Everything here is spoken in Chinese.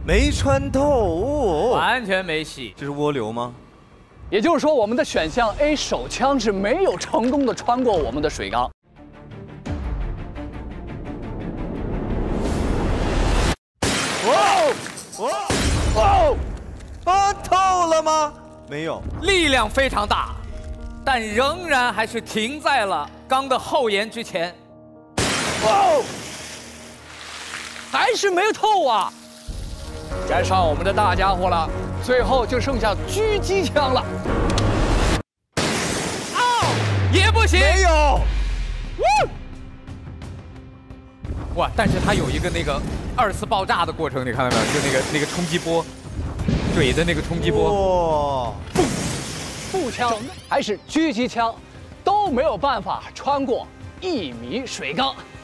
没穿透， 完全没戏。 这是涡流吗？ 也就是说，我们的选项 A 手枪是没有成功的穿过我们的水缸。 穿透了吗？没有， 力量非常大，但仍然还是停在了缸的后沿之前。 还是没有透啊！该上我们的大家伙了，最后就剩下狙击枪了。 也不行。 没有。 哇！但是它有一个那个2次爆炸的过程，你看到没有？就那个冲击波，怼的那个冲击波。 哇！ 步枪还是狙击枪，都没有办法穿过1米水缸。